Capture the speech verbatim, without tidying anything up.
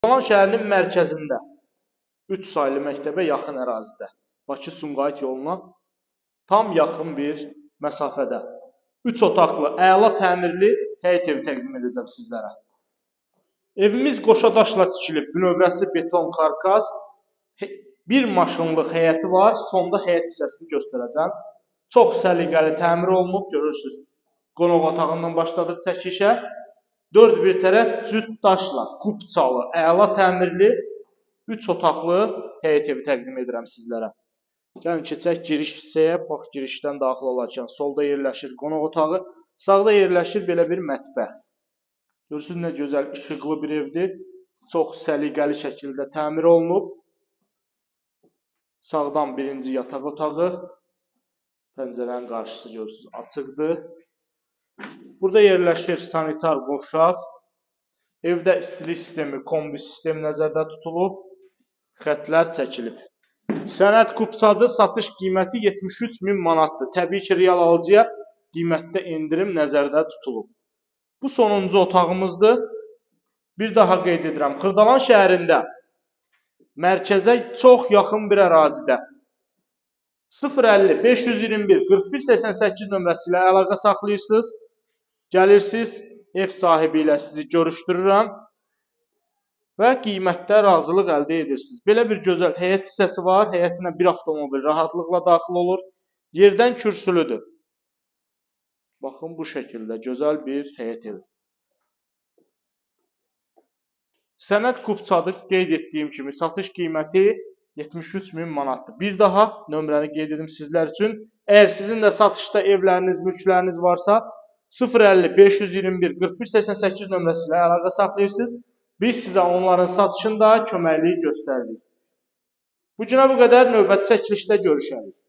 Xırdalan şəhərinin mərkəzində üç saylı məktəbə yaxın ərazidə, Bakı-Sumqayıt yoluna tam yaxın bir məsafədə üç otaqlı, əla təmirli həyət evi təqdim edəcəm sizlərə. Evimiz qoşa daşla tikilib, bünövrəsi beton karkas, bir maşınlıq həyəti var, sonda həyət hissəsini göstərəcəm. Çox səliqəli təmir olunub, görürsünüz. Qonaq otağından başladıq çəkişə. Dörd bir tərəf cüt daşla, qupçalı, əla təmirli, üç otaqlı həyət evi təqdim edirəm sizlərə. Gəlin keçək giriş hissəyə, bax girişdən daxil olarkən solda yerləşir qonaq otağı, sağda yerləşir belə bir mətbəx. Görürsünüz nə gözəl işıqlı bir evdir, çox səliqəli şəkildə təmir olunub. Sağdan birinci yataq otağı, pəncərənin qarşısı görürsünüz açıqdır. Burada yerləşir sanitar qovşaq. Evdə istilik sistemi, kombi sistemi nəzərdə tutulub. Xətlər çəkilib. Sənəd kupçadır, satış qiyməti yetmiş üç min manatdır. Təbii ki, real alıcıya qiymətdə endirim nəzərdə tutulub. Bu sonuncu otağımızdır. Bir daha qeyd edirəm. Xırdalan şəhərində mərkəzə çox yaxın bir ərazidə sıfır əlli beş yüz iyirmi bir qırx bir səksən səkkiz nömrəsi ilə əlaqə saxlayırsınız. Gəlirsiniz, ev sahibi ilə sizi görüşdürürəm və qiymətdə razılıq əldə edirsiniz. Belə bir gözəl həyət hissəsi var. Həyətinə bir avtomobil rahatlıqla daxil olur. Yerdən kürsülüdür. Baxın bu şəkildə gözəl bir həyət evi. Sənəd kupçadır, qeyd etdiyim kimi satış qiyməti yetmiş üç min manatdır. Bir daha nömrəni qeyd edim sizlər üçün. Əgər sizin də satışda evləriniz, mülkləriniz varsa, sıfır əlli beş yüz iyirmi bir qırx bir səksən səkkiz nömrəsi ilə əlaqə saxlayırsınız. Biz sizə onların satışında köməkliyi göstəririk. Bu günə bu qədər, növbəti çəkilişdə görüşərik.